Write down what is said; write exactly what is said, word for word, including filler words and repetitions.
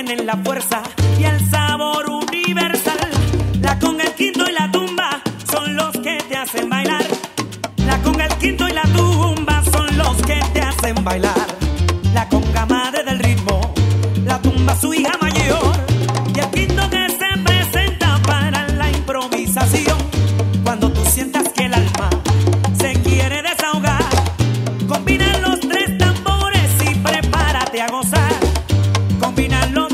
tienen la fuerza y el sabor universal. La conga, el quinto y la tumba son los que te hacen bailar. La conga, el quinto y la tumba son los que te hacen bailar. La conga, madre del ritmo, la tumba su hija mayor, y el quinto que se presenta para la improvisación. Cuando tú sientas que el alma se quiere desahogar, combina los tres tambores y prepárate a gozar. Combina los